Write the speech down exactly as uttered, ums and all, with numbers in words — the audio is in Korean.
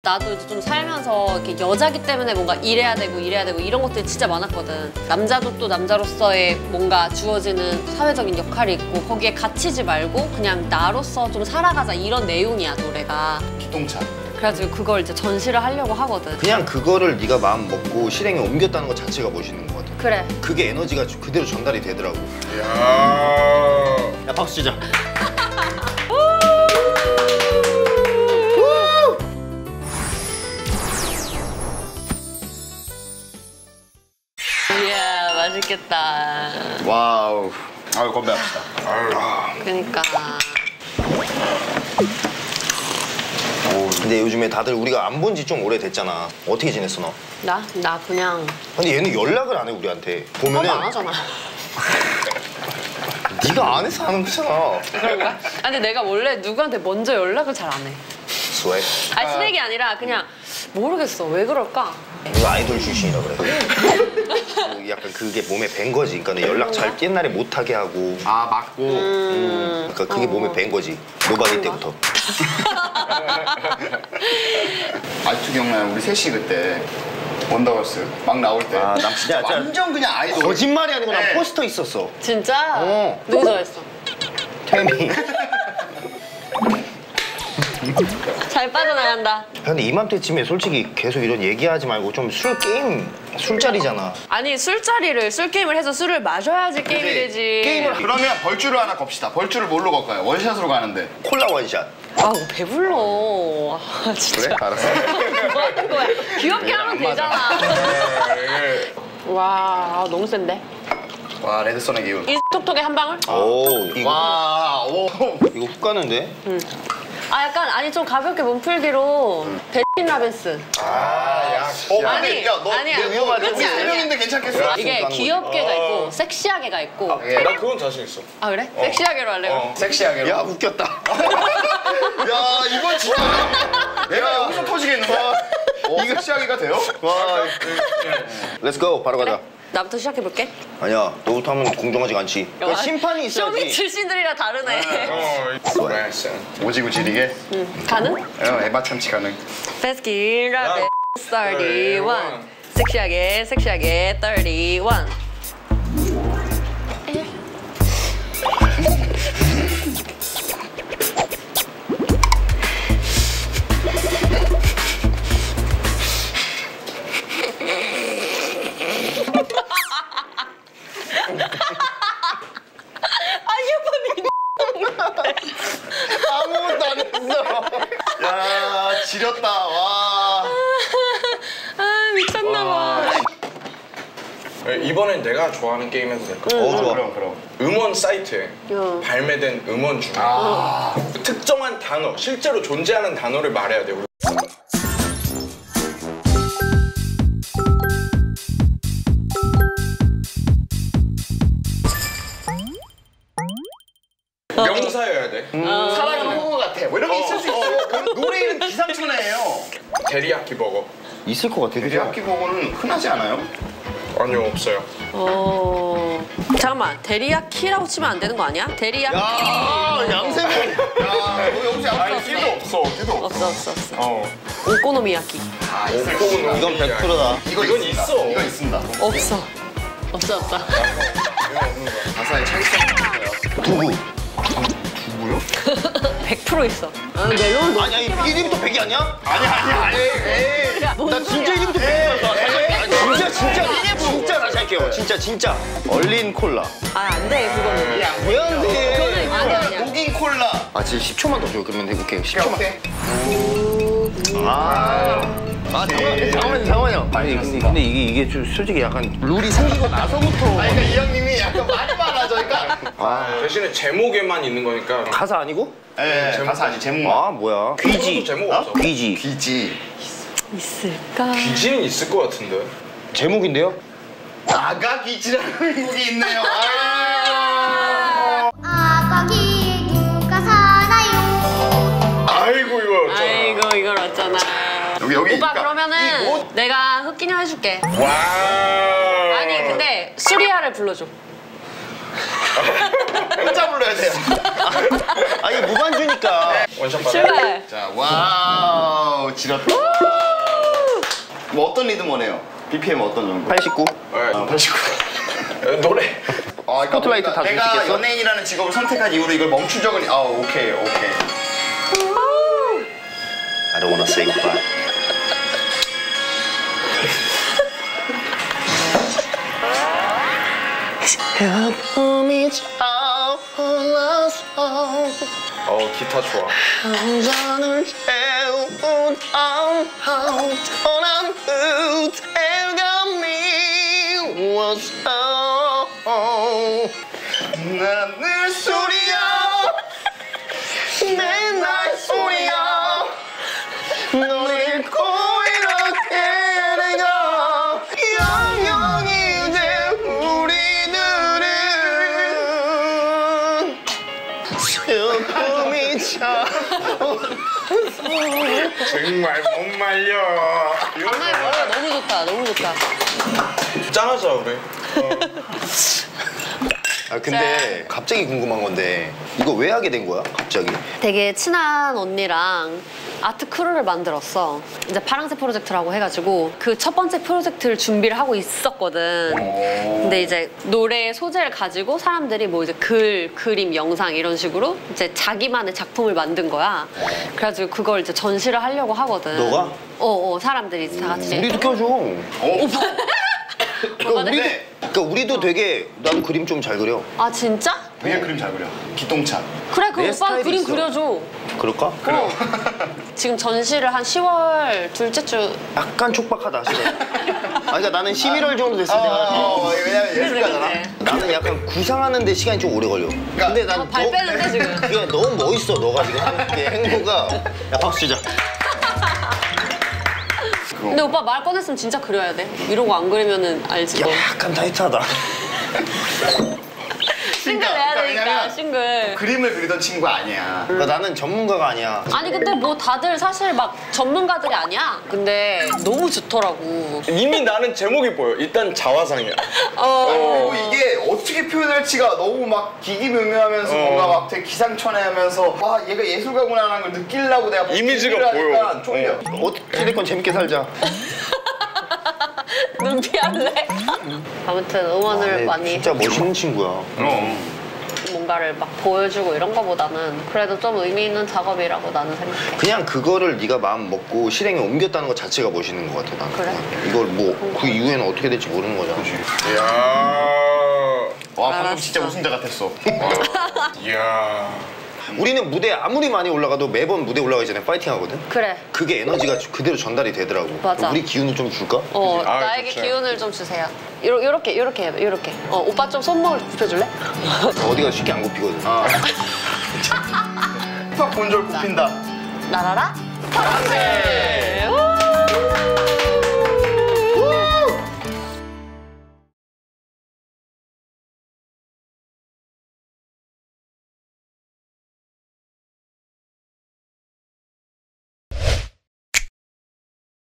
나도 이제 좀 살면서 이렇게 여자기 때문에 뭔가 이래야 되고 이래야 되고 이런 것들이 진짜 많았거든. 남자도 또 남자로서의 뭔가 주어지는 사회적인 역할이 있고 거기에 갇히지 말고 그냥 나로서 좀 살아가자 이런 내용이야 노래가. 기동차. 그래가지고 그걸 이제 전시를 하려고 하거든. 그냥 그거를 네가 마음 먹고 실행에 옮겼다는 것 자체가 멋있는 것 같아. 그래. 그게 에너지가 그대로 전달이 되더라고. 이야. 야 박수 치자. 이야 맛있겠다. 와우. 아유 건배합시다. 아유. 그러니까. 오, 근데 요즘에 다들 우리가 안 본 지 좀 오래됐잖아. 어떻게 지냈어 너? 나? 나 그냥. 근데 얘는 연락을 안 해 우리한테. 보면은. 안 하잖아. 네가 안 해서 하는 거잖아. 그런가? 아니 근데 내가 원래 누구한테 먼저 연락을 잘 안 해. 스웩? 아니 스웩이 아니라 그냥 모르겠어. 왜 그럴까? 이거 아이돌 출신이라 그래. 약간 그게 몸에 밴 거지. 그러니까 연락 잘 옛날에 못 하게 하고. 아 맞고. 음... 그러니까 그게 어... 몸에 밴 거지. 노바디 때부터. 아직도 기억나요. 우리 셋이 그때 원더걸스 막 나올 때. 아, 남 진짜 완전 그냥 아이돌. 거짓말이 아니고 난 네. 포스터 있었어. 진짜? 어. 누구 좋아했어? 태미. 잘 빠져나간다. 근데 이맘때쯤에 솔직히 계속 이런 얘기하지 말고 좀 술 게임 술자리잖아. 아니 술자리를 술 게임을 해서 술을 마셔야지 게임이 되지. 게임을 그러면 벌주를 하나 겁시다. 벌주를 뭘로 걸까요? 원샷으로 가는데. 콜라 원샷. 아우 배불러. 아 진짜. 그래? 알았어. 뭐 하는 거야? 귀엽게 하면 되잖아. 와 너무 센데. 와 레드선의 기운. 이 톡톡에 한 방울? 오 이거 와 오. 이거 훅 가는데? 응. 아 약간 아니 좀 가볍게 몸풀기로 베스킨 라벤스. 아 야. 어, 아니, 근데 야, 너, 아니야. 너 위험하지? 그치, 우리 세 아니야. 명인데 괜찮겠어? 이게 귀엽게가 있고 섹시하게가 있고. 예. 나 그건 자신 있어. 아 그래? 섹시하게로 할래요? 어. 섹시하게. 야 웃겼다. 야 이건 진짜. 내가 여기서 터지겠는데? 어, 이거 섹시하게가 돼요? 와. 렛츠 고 바로 가자. 나부터 시작해볼게. 아니야 너부터 하면 공정하지가 않지. 그 심판이 쇼미 있어야지. 출신들이랑 다르네. 어, 알았어. 오지구 지리게. 응. 가능? 어, 에바 참치 가능. 베스킨 라벤스 삼십일. 섹시하게 섹시하게 삼십일. 아무것도 안 했어. 야 지렸다 와. 아 미쳤나봐. 이번엔 내가 좋아하는 게임 해도 될까? 어 좋아. 그럼 그럼. 음원 사이트에 야. 발매된 음원 중에 아. 특정한 단어, 실제로 존재하는 단어를 말해야 돼. 우리. 명사여야 돼. 음. 사랑은 호구 같아. 뭐 이런 게 있을 수 있어요. 그럼 노래 이름 기상천외예요. 데리야끼 버거. 있을 것 같아. 그죠? 대학기 버거는 흔하지 않아요? 아니요, 없어요. 어 잠깐만 데리야키라고 치면 안 되는 거 아니야? 데리야키. 야 양세형. 야 여기 혹시 아니, 없어? 끼도 없어, 끼도 없어. 없어 없어 없어. 어. 오코노미야키. 아 있을 오코노. 수 있다. 이건 백 퍼센트다. 이거 이건 있습니다. 있어. 이거 있습니다. 없어. 없어 없어. 가사에 차이성 있어요. 두부. 누구요? 백 퍼센트 있어. 아, 멜론 너. 아니 아니 일위부터 백이 아니야? 아니 아니 아니. 에이. 나 진짜 일위부터 백이었어. 진짜 진짜 진짜 다시 할게요. 진짜 진짜. 얼린 콜라. 아 안 돼 그거는. 야 왜 안 돼? 그거는 아니야 아니야. 고긴 콜라. 아 진짜 십 초만 더 줘. 그러면 해볼게. 십 초만. 오케이. 아. 아 잠깐만 잠깐만요 잠깐만요. 아니 근데 근데 이게 이게 좀 솔직히 약간 룰이 생기고 나서부터. 아니 그러니까 이 형님이 약간 말이 많아져니까. 아 대신에 제목에만 있는 거니까. 가사 아니고? 예, 제목. 가사 아니 제목만. 아 뭐야? 귀지. 제목 어? 없어. 귀지. 귀지. 있을까? 귀지는 있을 것 같은데. 제목인데요? 아가 귀지라는 곡이 있네요. 아. 아가기 누가 사나요? 아이고 이거. 아이고 이걸 왔잖아. 여기 여기. 오빠 그러니까 그러면은 이 뭐- 내가 흑기녀 해줄게. 와. 아니 근데 수리아를 불러줘. 혼자 불러야 돼요. 아 이게 무반주니까. 원샷 받아. 출발. 자, 와우, 지렸다. 뭐 어떤 리듬 원해요? 비피엠 어떤 정도? 팔십구. 아, 팔십구. 어, 노래. 아, 그러니까 스포트라이트 다 내가 주시겠어? 연예인이라는 직업을 선택한 이후로 이걸 멈춘 적은 아, 오케이, 오케이. I don't wanna say goodbye. 어 기타 좋아. 한잔을 해온 떠난 그대가 미웠어. 나늘 소리야, 맨날 소리야. 널 잃고 이렇게 내가 영영이 돼 우리들은 슬픔이 차. 정말 못 말려. 정말 뭐야, 너무 좋다, 너무 좋다. 짠하자 우리. 아 근데 갑자기 궁금한 건데 이거 왜 하게 된 거야? 갑자기? 되게 친한 언니랑 아트 크루를 만들었어. 이제 파랑새 프로젝트라고 해가지고 그 첫 번째 프로젝트를 준비를 하고 있었거든. 근데 이제 노래 소재를 가지고 사람들이 뭐 이제 글, 그림, 영상 이런 식으로 이제 자기만의 작품을 만든 거야. 그래가지고 그걸 이제 전시를 하려고 하거든. 너가? 어, 어, 사람들이 다 같이. 우리도 껴줘. 오빠. 그러니까 우리도, 네. 그러니까 우리도 되게 나도 그림 좀 잘 그려. 아, 진짜? 되게 그림 잘 그려. 기똥찬. 그래, 그럼 내 오빠가 스타일이 그림 있어. 그려줘. 그럴까? 어. 지금 전시를 한 시월 둘째 주. 약간 촉박하다 시간. 아 그러니까 나는 십일월 정도 됐을 때 하나. 어, 왜냐면 예술가잖아. 나는 약간 구상하는데 시간이 좀 오래 걸려. 근데 난 아, 발 빼는데, 지금. 그게 너무 멋있어. 너가 지금 하는 게 행보가. 야 박수 주자. 근데 오빠 말 꺼냈으면 진짜 그려야 돼. 이러고 안 그리면은 알지 뭐. 약간 타이트하다. 싱글 그러니까, 내야 그러니까 되니까 왜냐면 싱글. 그림을 그리던 친구가 아니야. 그러니까 나는 전문가가 아니야. 아니 근데 뭐 다들 사실 막 전문가들이 아니야. 근데 너무 좋더라고. 이미 나는 제목이 보여. 일단 자화상이야. 어. 그리고 이게 어떻게 표현할지가 너무 막 기기묘묘하면서 어. 뭔가 막 되게 기상천외하면서 와 얘가 예술가구나라는 걸 느끼려고 내가 이미지가 준비를 하니까 보여. 쫄려. 어. 어찌됐건 재밌게 살자. 눈 피할래? 아무튼 응원을 네, 많이 진짜 멋있는 친구야. 그럼. 뭔가를 막 보여주고 이런 거보다는 그래도 좀 의미 있는 작업이라고 나는 생각해. 그냥 그거를 네가 마음 먹고 실행에 옮겼다는 것 자체가 멋있는 것 같아. 나는. 그래? 이걸 뭐 그 이후에는 어떻게 될지 모르는 거잖아. 이야. 와 방금 알았어. 진짜 우승자 같았어. 이야. 우리는 무대 아무리 많이 올라가도 매번 무대 올라가기 전에 파이팅 하거든? 그래. 그게 에너지가 그대로 전달이 되더라고. 맞아. 우리 기운을 좀 줄까? 어 아, 나에게 좋죠. 기운을 좀 주세요. 요러, 요렇게 요렇게 해봐. 요렇게. 어 오빠 좀 손목을 굽혀줄래? 어디가 쉽게 안 굽히거든. 아. 힙합 본절 굽힌다. 나라라 파랑새.